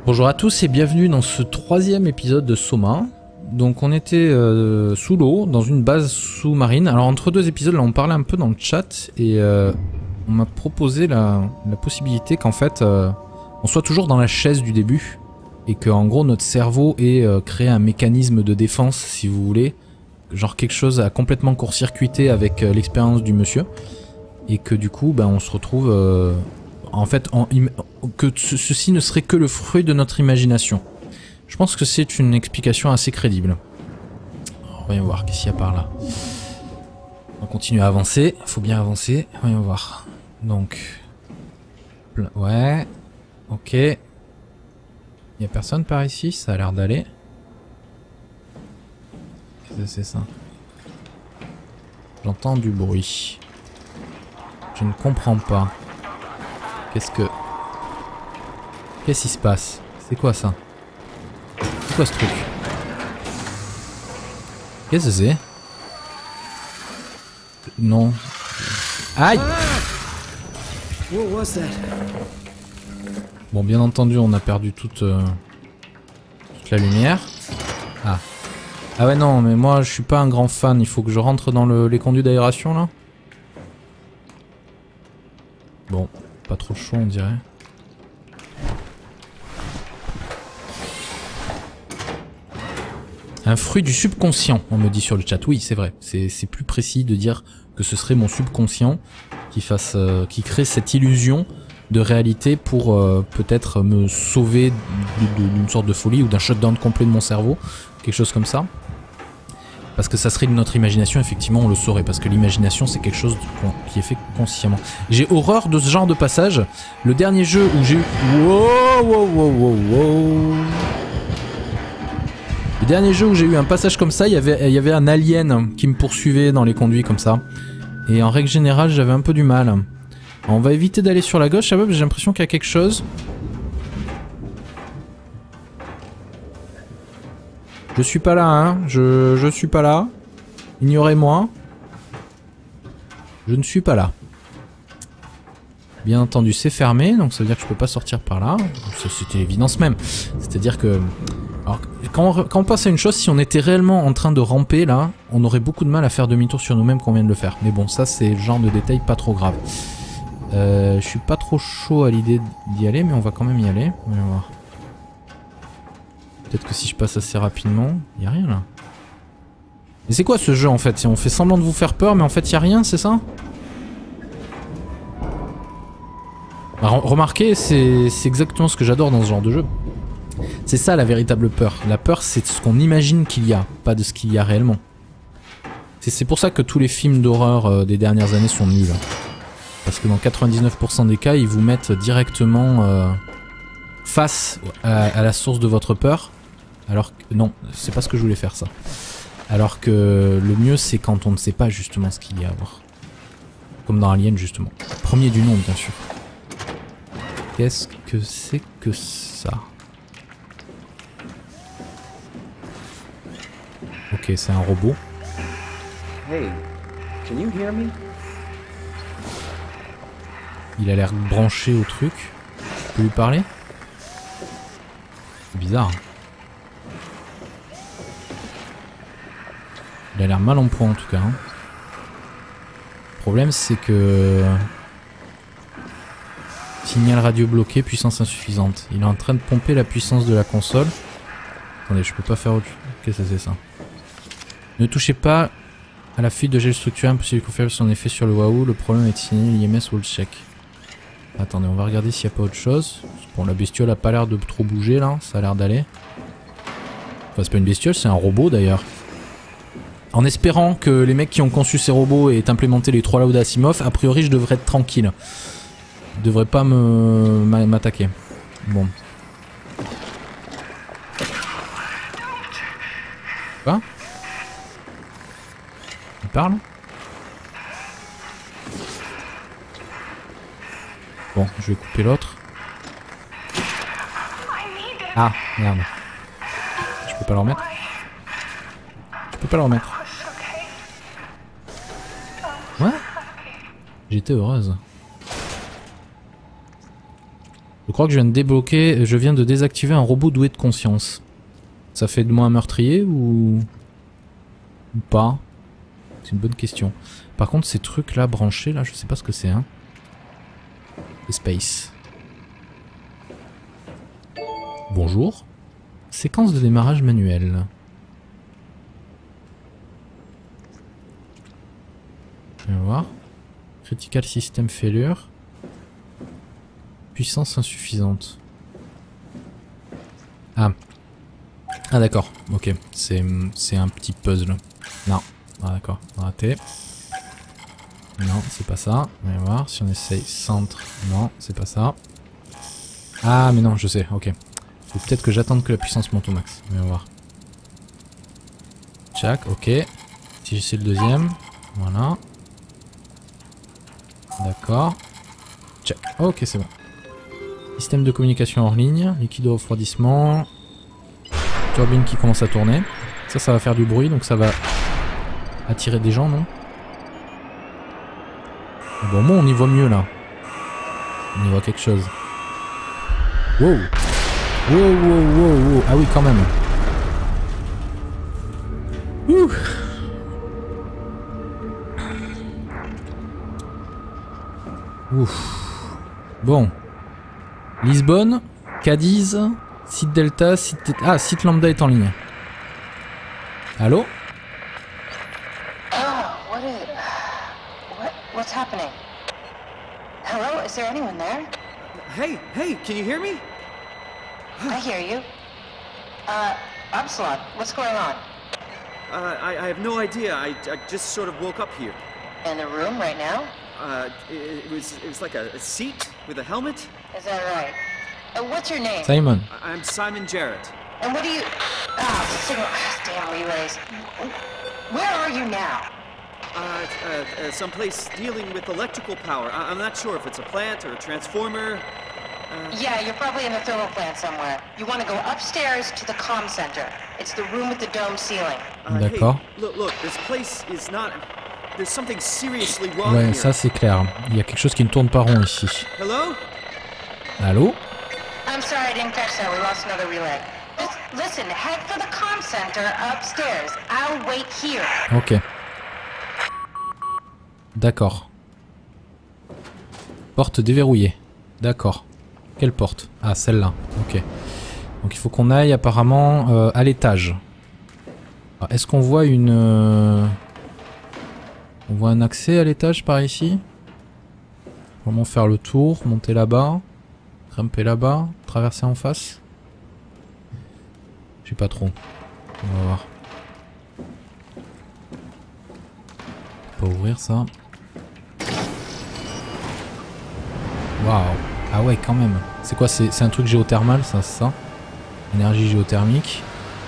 Bonjour à tous et bienvenue dans ce troisième épisode de Soma. Donc on était sous l'eau, dans une base sous-marine. Alors entre deux épisodes, là on parlait un peu dans le chat et on m'a proposé la possibilité qu'en fait on soit toujours dans la chaise du début et qu'en gros notre cerveau ait créé un mécanisme de défense, si vous voulez, genre quelque chose à complètement court-circuité avec l'expérience du monsieur, et que du coup on se retrouve en fait que ceci ne serait que le fruit de notre imagination. Je pense que c'est une explication assez crédible. Alors, voyons voir, qu'est-ce qu'il y a par là. On continue à avancer, il faut bien avancer, voyons voir. Donc, ouais, ok. Il n'y a personne par ici, ça a l'air d'aller. Qu'est-ce que c'est ça? J'entends du bruit. Je ne comprends pas. Qu'est-ce qui se passe? C'est quoi ça? C'est quoi ce truc? Qu'est-ce que c'est? Non. Aïe! Bon, bien entendu, on a perdu toute la lumière. Ah. Ah ouais, non, mais moi, je suis pas un grand fan. Il faut que je rentre dans les conduits d'aération, là. Bon, pas trop chaud, on dirait. Un fruit du subconscient, on me dit sur le chat. Oui, c'est vrai. C'est plus précis de dire que ce serait mon subconscient qui crée cette illusion de réalité pour peut-être me sauver d'une sorte de folie ou d'un shutdown complet de mon cerveau. Quelque chose comme ça. Parce que ça serait de notre imagination, effectivement, on le saurait. Parce que l'imagination, c'est quelque chose qui est fait consciemment. J'ai horreur de ce genre de passage. Le dernier jeu où j'ai eu... Le dernier jeu où j'ai eu un passage comme ça, il y avait un alien qui me poursuivait dans les conduits comme ça. Et en règle générale, j'avais un peu du mal. Alors, on va éviter d'aller sur la gauche, j'ai l'impression qu'il y a quelque chose. Je suis pas là, hein. Je suis pas là. Ignorez-moi. Je ne suis pas là. Bien entendu, c'est fermé, donc ça veut dire que je peux pas sortir par là. C'était l'évidence même. C'est-à-dire que... Alors, quand on pense à une chose, si on était réellement en train de ramper là, on aurait beaucoup de mal à faire demi-tour sur nous-mêmes qu'on vient de le faire. Mais bon, ça c'est le genre de détail pas trop grave. Je suis pas trop chaud à l'idée d'y aller, mais on va quand même y aller. On va voir. Peut-être que si je passe assez rapidement, y a rien là. Mais c'est quoi ce jeu en fait? On fait semblant de vous faire peur, mais en fait y a rien, c'est ça? Bah, remarquez, c'est exactement ce que j'adore dans ce genre de jeu. C'est ça la véritable peur. La peur, c'est ce qu'on imagine qu'il y a, pas de ce qu'il y a réellement. C'est pour ça que tous les films d'horreur des dernières années sont nuls. Parce que dans 99% des cas, ils vous mettent directement face à la source de votre peur. Alors que... Non, c'est pas ce que je voulais faire, ça. Alors que le mieux, c'est quand on ne sait pas justement ce qu'il y a à voir. Comme dans Alien, justement. Premier du nom, bien sûr. Qu'est-ce que c'est que ça? Ok, c'est un robot. Hey, can you hear me? Il a l'air branché au truc. Je peux lui parler? C'est bizarre. Il a l'air mal en point en tout cas. Hein. Le problème c'est que... Signal radio bloqué, puissance insuffisante. Il est en train de pomper la puissance de la console. Attendez, je peux pas faire autre chose. Qu'est-ce que c'est ça? Ne touchez pas à la fuite de gel structuré, impossible de confirmer son effet sur le Wahoo. Le problème est de signer l'IMS Wall Check. Attendez, on va regarder s'il n'y a pas autre chose. Bon, la bestiole a pas l'air de trop bouger là, ça a l'air d'aller. Enfin, c'est pas une bestiole, c'est un robot d'ailleurs. En espérant que les mecs qui ont conçu ces robots aient implémenté les 3 lois d'Asimov, a priori je devrais être tranquille. Ils devraient pas m'attaquer. Bon. Quoi? Il parle? Bon, je vais couper l'autre. Ah, merde. Je peux pas le remettre? Je peux pas le remettre. Ouais? J'étais heureuse. Je crois que je viens de désactiver un robot doué de conscience. Ça fait de moi un meurtrier ou pas? C'est une bonne question. Par contre, ces trucs là branchés là, je sais pas ce que c'est, hein. Space. Bonjour. Séquence de démarrage manuel. On va voir. Critical system failure. Puissance insuffisante. Ah. Ah d'accord, ok. C'est un petit puzzle. Non. Ah d'accord, raté. Non, c'est pas ça. On va voir si on essaye centre. Non, c'est pas ça. Ah mais non, je sais, ok. Faut peut-être que j'attende que la puissance monte au max. On va voir. Tchac, ok. Si j'essaie le deuxième. Voilà. D'accord. Check. Ok, c'est bon. Système de communication hors ligne. Liquide de refroidissement. Turbine qui commence à tourner. Ça va faire du bruit, donc ça va attirer des gens, non? Bon, moi on y voit mieux là. On y voit quelque chose. Wow! Wow, wow, wow, wow. Ah oui, quand même. Ouh. Ouf. Bon. Lisbonne, Cadiz, site Delta, site... Ah, site Lambda est en ligne. Allô? What's happening? Hello? Is there anyone there? Hey, can you hear me? I hear you. Absalon, what's going on? I have no idea. I just sort of woke up here. In the room right now? It was like a seat with a helmet. Is that right? What's your name? Simon. I'm Simon Jarrett. And what do you... signal... Damn relays. Where are you now? Someplace dealing with electrical power. I'm not sure if it's a plant or a transformer. Yeah, you're probably in the thermal plant somewhere. You want to go upstairs to the comm center. It's the room with the dome ceiling. D'accord. Hey, look, this place is not... There's something seriously wrong Ouais, here. ça c'est clair. Il y a quelque chose qui ne tourne pas rond ici. Hello? Allô? I'm sorry I didn't catch that. We lost another relay. Just listen, head for the comm center upstairs. I'll wait here. Ok. D'accord. Porte déverrouillée. D'accord. Quelle porte? Ah, celle-là. Ok. Donc il faut qu'on aille apparemment à l'étage. Est-ce qu'on voit une... On voit un accès à l'étage par ici? Comment faire le tour? Monter là-bas? Grimper là-bas? Traverser en face? Je sais pas trop. On va voir. Pas ouvrir ça. Waouh. Ah ouais, quand même. C'est quoi? C'est un truc géothermal, ça, c'est ça? Énergie géothermique.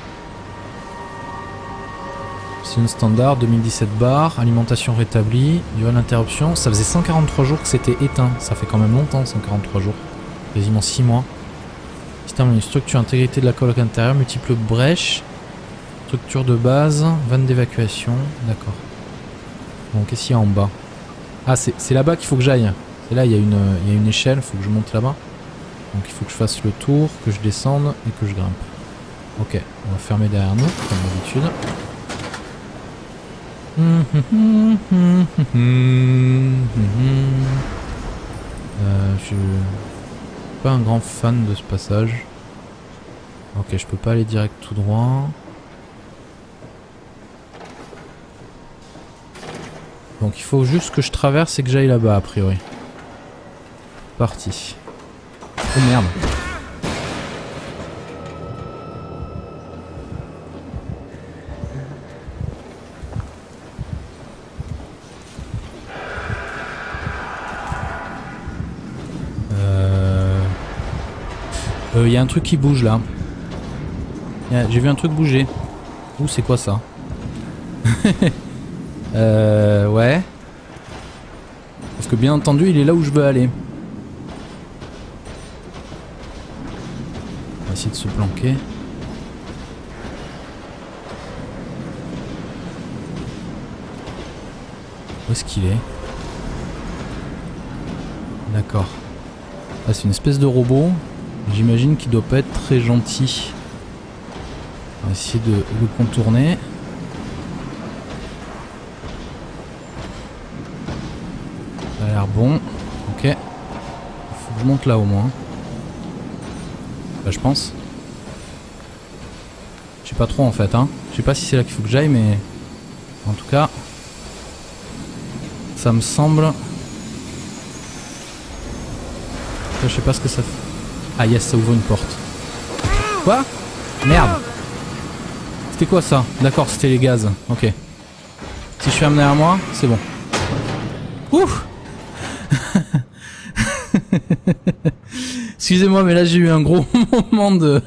Option standard, 2017 bars. Alimentation rétablie. Durée d'interruption. Ça faisait 143 jours que c'était éteint. Ça fait quand même longtemps, 143 jours. Quasiment 6 mois. Système, une structure intégrité de la colonne intérieure. Multiples brèches. Structure de base. Vanne d'évacuation. D'accord. Bon, qu'est-ce qu'il y a en bas? Ah, c'est là-bas qu'il faut que j'aille. Et là, il y a une échelle, il faut que je monte là-bas. Donc il faut que je fasse le tour, que je descende et que je grimpe. Ok, on va fermer derrière nous, comme d'habitude. Je suis pas un grand fan de ce passage. Ok, je peux pas aller direct tout droit. Donc il faut juste que je traverse et que j'aille là-bas a priori. Parti. Oh merde. Y a un truc qui bouge là. J'ai vu un truc bouger. Ouh, c'est quoi ça? Ouais. Parce que bien entendu, il est là où je veux aller. On va essayer de se planquer. Où est-ce qu'il est? D'accord. Ah, c'est une espèce de robot. J'imagine qu'il doit pas être très gentil. On va essayer de le contourner. Ça a l'air bon. Ok. Il faut que je monte là au moins. Bah, je pense. Je sais pas trop en fait. Hein. Je sais pas si c'est là qu'il faut que j'aille, mais en tout cas, ça me semble. Je sais pas ce que ça fait. Ah yes, ça ouvre une porte. Quoi? Merde. C'était quoi ça? D'accord, c'était les gaz. Ok. Si je suis amené à moi, c'est bon. Ouf. Excusez-moi, mais là j'ai eu un gros moment de...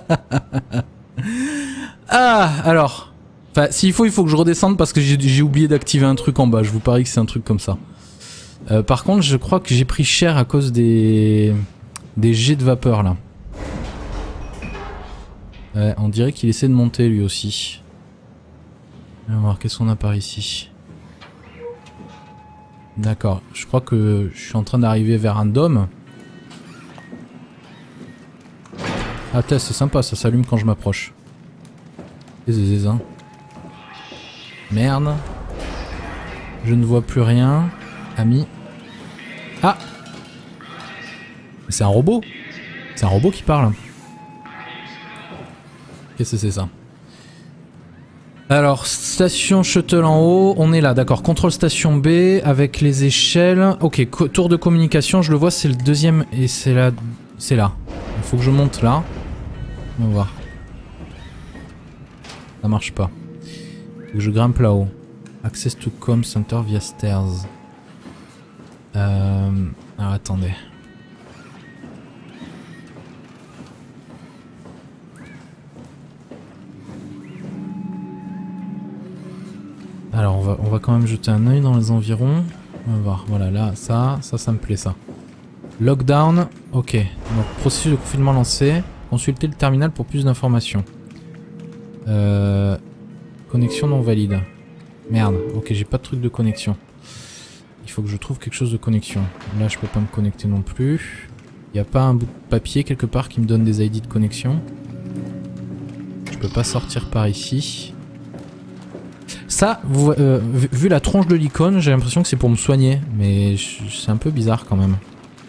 Ah, alors. Enfin, s'il faut, il faut que je redescende parce que j'ai oublié d'activer un truc en bas. Je vous parie que c'est un truc comme ça. Par contre, je crois que j'ai pris cher à cause des jets de vapeur là. Ouais, on dirait qu'il essaie de monter lui aussi. On va voir qu'est-ce qu'on a par ici. D'accord, je crois que je suis en train d'arriver vers un dôme. Ah c'est sympa, ça s'allume quand je m'approche. Merde. Je ne vois plus rien. Ami. Ah! C'est un robot. C'est un robot qui parle. Qu'est-ce que c'est ça? Alors, station shuttle en haut, on est là, d'accord. Contrôle station B avec les échelles. Ok, tour de communication, je le vois, c'est le deuxième et c'est là. C'est là. Il faut que je monte là. On va voir. Ça marche pas. Faut que je grimpe là-haut. Access to com center via stairs. Alors attendez. Alors on va quand même jeter un œil dans les environs. On va voir, voilà là, ça me plaît ça. Lockdown, ok. Donc processus de confinement lancé. Consultez le terminal pour plus d'informations. Connexion non valide. Merde, ok j'ai pas de truc de connexion. Il faut que je trouve quelque chose de connexion. Là je peux pas me connecter non plus. Il n'y a pas un bout de papier quelque part qui me donne des ID de connexion. Je peux pas sortir par ici. Ça, vu la tronche de l'icône, j'ai l'impression que c'est pour me soigner. Mais c'est un peu bizarre quand même.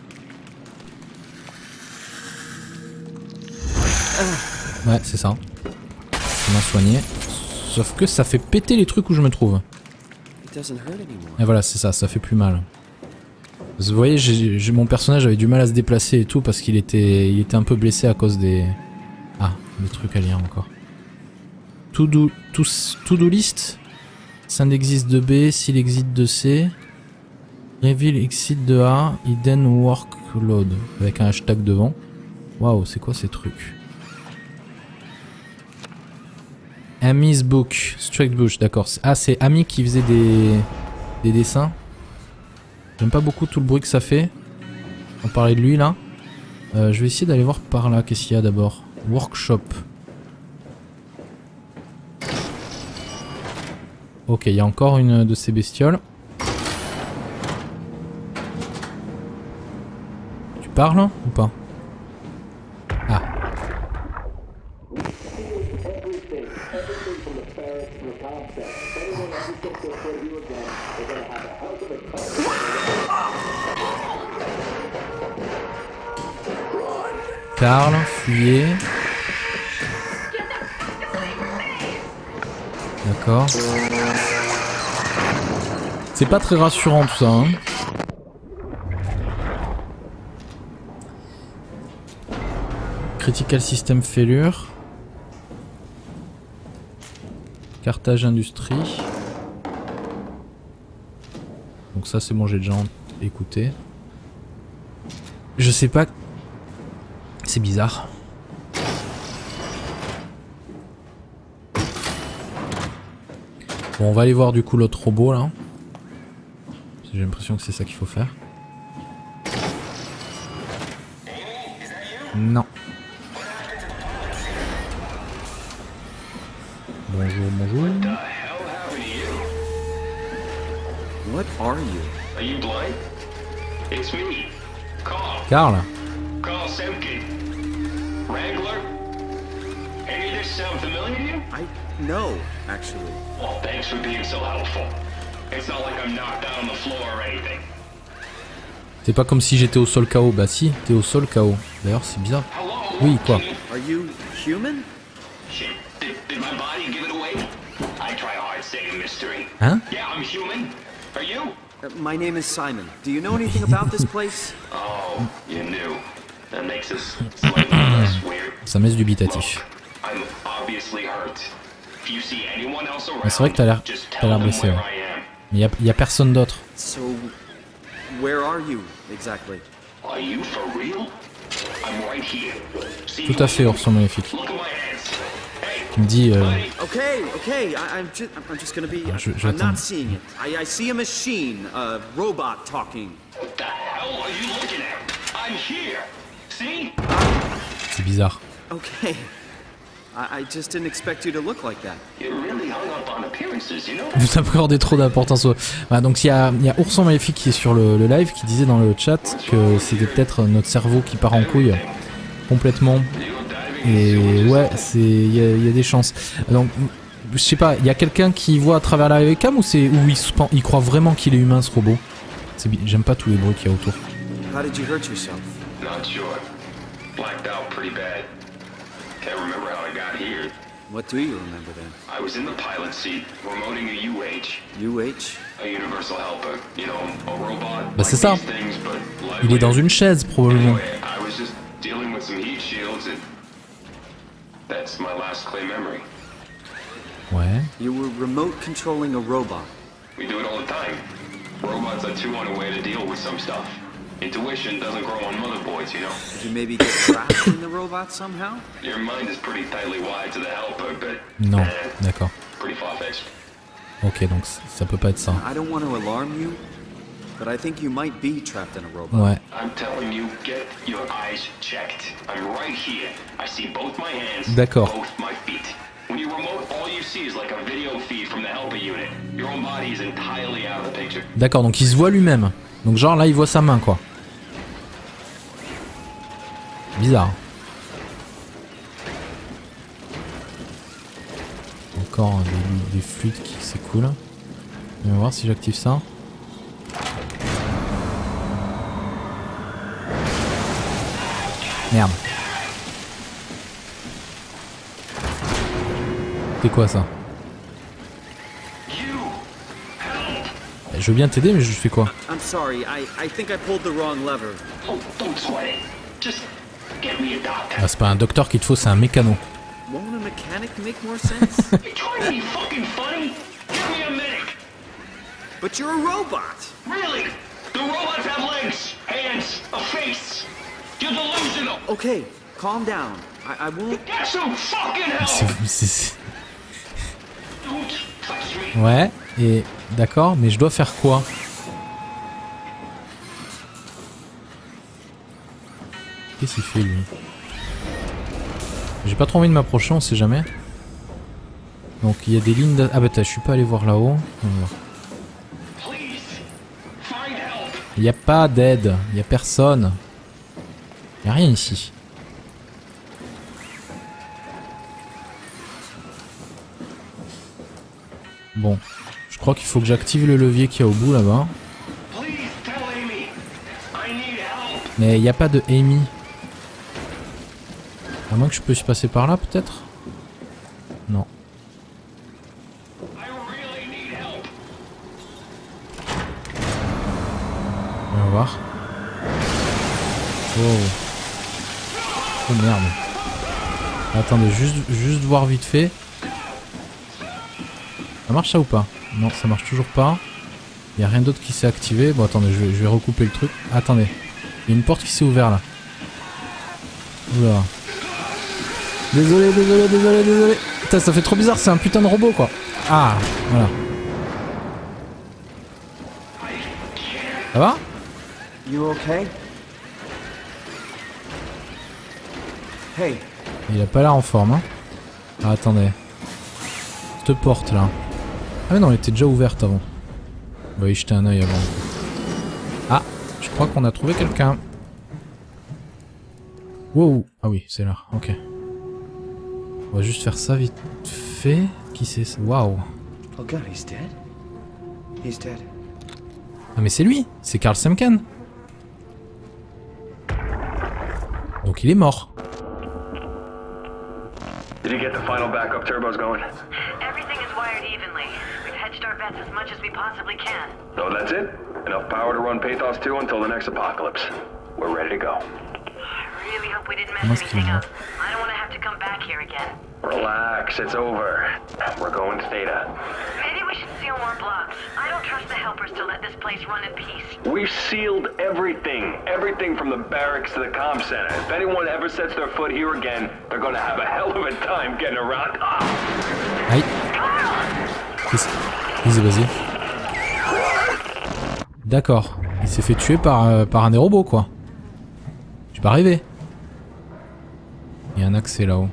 Ouais, c'est ça. Ça m'a soigné. Sauf que ça fait péter les trucs où je me trouve. Et voilà, c'est ça, ça fait plus mal. Vous voyez, mon personnage avait du mal à se déplacer et tout parce qu'il était un peu blessé à cause des... Ah, des trucs à lire encore. To-do list. Send exist de B, s'il existe de C. Reveal exit de A, hidden workload. Avec un hashtag devant. Waouh, c'est quoi ces trucs? Ami's book, Straight Bush, d'accord. Ah, c'est Ami qui faisait des dessins. J'aime pas beaucoup tout le bruit que ça fait. On parlait de lui là. Je vais essayer d'aller voir par là. Qu'est-ce qu'il y a d'abord? Workshop. Ok, il y a encore une de ces bestioles. Tu parles ou pas? Ah. Carl, fuyez. D'accord. C'est pas très rassurant tout ça, hein. Critical System Failure. Cartage Industrie. Donc ça c'est bon, j'ai déjà écouté. Je sais pas... C'est bizarre. Bon, on va aller voir du coup l'autre robot là. J'ai l'impression que c'est ça qu'il faut faire. Non. Bonjour, bonjour. What are you? Are you blind? It's me, Carl. Carl Semke. Wrangler? Any of this sound familiar to you? No, actually. Well, thanks for being so helpful. It's not like I'm knocked out on the floor or anything. C'est pas comme si j'étais au sol KO. Bah si, t'es au sol KO. D'ailleurs, c'est bizarre. Hello? Oui, quoi. Are you human? Shit, did my body give it away? I try hard staying a mystery. Hein? Yeah, I'm human. Are you? My name is Simon. Do you know anything about this place? Oh, you knew. That makes us slightly less weird. Ça met dubitatif. Look, I'm obviously hurt. If you see anyone else around, Mais c'est vrai que t'as l'air blessé. Ouais. where I am. Mais y a personne d'autre. So, where are you exactly? Are you for real? I'm right here. See Tout à fait, Ourson Maléfique. Look at my hands. Hey, Tu me dis... buddy. Okay. I'm just gonna be. I'm j'attends. not seeing it. I see a machine, a robot talking. What the hell are you looking at? I'm here. See? C'est bizarre. Okay. I just didn't expect you to look like that. You're really hung up on appearances, you know? Vous accordez trop d'importance au... Voilà, donc il y a Ourson Maléfique qui est sur le live qui disait dans le chat que c'était peut-être notre cerveau qui part en couille complètement. Et ouais, il y a des chances. Donc je sais pas, il y a quelqu'un qui voit à travers la webcam ou il croit vraiment qu'il est humain ce robot. J'aime pas tous les bruits qu'il y a autour. How did you hurt yourself? Not sure. Blacked out pretty bad. Can't remember how I got here. What do you remember then? I was in the pilot seat, remoting a UH. UH? A universal helper. You know, a robot. Bah c'est ça. these things, but Il est dans une chaise probablement. Anyway, I was just dealing with some heat shields and that's my last clear memory. Ouais. You were remote controlling a robot. We do it all the time. Robots are too unaware to deal with some stuff. Intuition doesn't grow on motherboards, you know? Did you maybe get trapped in the robot somehow? Your mind is pretty tightly wired to the helper, but Non, d'accord. pretty far-fetched. Ok, donc ça peut pas être ça. I don't want to alarm you, but I think you might be trapped in a robot. Ouais. I'm telling you, get your eyes checked. I'm right here. I see both my hands, D'accord. both my feet. When you remote, all you see is like a video feed from the helper unit. Your own body is entirely out of the picture. D'accord, donc il se voit lui-même. Donc genre là il voit sa main quoi. Bizarre. Encore des flûtes qui s'écoulent. On va voir si j'active ça. Merde. C'est quoi ça? Je veux bien t'aider mais je fais quoi? I'm sorry, I think I pulled the wrong lever. Oh, don't sweat it. Just get me a doctor. Ah, c'est pas un docteur qu'il te faut, c'est un mécano. Won't a mechanic make more sense? You trying to be fucking funny? Give me a medic. But you're a robot! Really? The robots have legs, hands, a face. You're delusional. Okay, calm down. I won't... Get some fucking help. Don't touch me. Ouais, et d'accord, mais je dois faire quoi? Qu'est-ce qu'il fait lui? J'ai pas trop envie de m'approcher, on sait jamais. Donc il y a des lignes de... Ah bah je suis pas allé voir là-haut. Il n'y a pas d'aide, il n'y a personne. Il n'y a rien ici. Bon, je crois qu'il faut que j'active le levier qu'il y a au bout là-bas. Mais il n'y a pas de Amy. À moins que je puisse passer par là peut-être. Non. On va voir. Oh. Oh merde. Attendez, juste voir vite fait. Ça marche ça ou pas? Non, ça marche toujours pas. Il n'y a rien d'autre qui s'est activé. Bon, attendez, je vais recouper le truc. Attendez. Il y a une porte qui s'est ouverte là. Oula. Désolé. Putain, ça fait trop bizarre, c'est un putain de robot quoi. Ah, voilà. Ça va? You okay? Hey. Il a pas l'air en forme, hein. Ah, attendez. Cette porte là. Ah mais non, elle était déjà ouverte avant. On va y jeter un oeil avant. Ah, je crois qu'on a trouvé quelqu'un. Wow. Ah oui, c'est là. Ok. On va juste faire ça vite fait. Qui c'est ça? Waouh. Oh God, he's dead. He's dead. Ah mais c'est lui. C'est Carl Semken. Donc il est mort. Did you get the final backup turbos going? Everything is wired evenly. We've hedged our bets as much as we possibly can. So that's it? Enough power to run Pathos 2 until the next apocalypse. We're ready to go. I really hope we didn't mess Must anything be. up. I don't want to have to come back here again. Relax, it's over. We're going to Theta. Maybe we should seal more blocks. I don't trust the helpers to let this place run in peace. We've sealed everything. Everything from the barracks to the comm center. If anyone ever sets their foot here again, they're gonna have a hell of a time getting around. Ah! Aïe. Il s'est basé. D'accord. Il s'est fait tuer par un des robots, quoi. Je suis pas arrivé. Il y a un accès là-haut.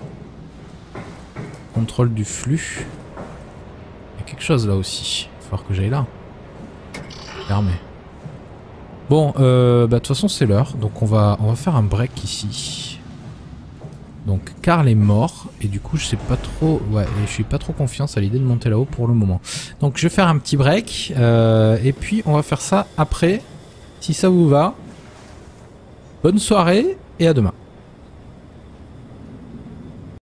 Contrôle du flux. Il y a quelque chose là aussi. Il va falloir que j'aille là. Fermé. Bon, bah de toute façon c'est l'heure. Donc on va faire un break ici. Donc Carl est mort. Et du coup je sais pas trop... Ouais, je suis pas trop confiance à l'idée de monter là-haut pour le moment. Donc je vais faire un petit break. Et puis on va faire ça après. Si ça vous va. Bonne soirée et à demain.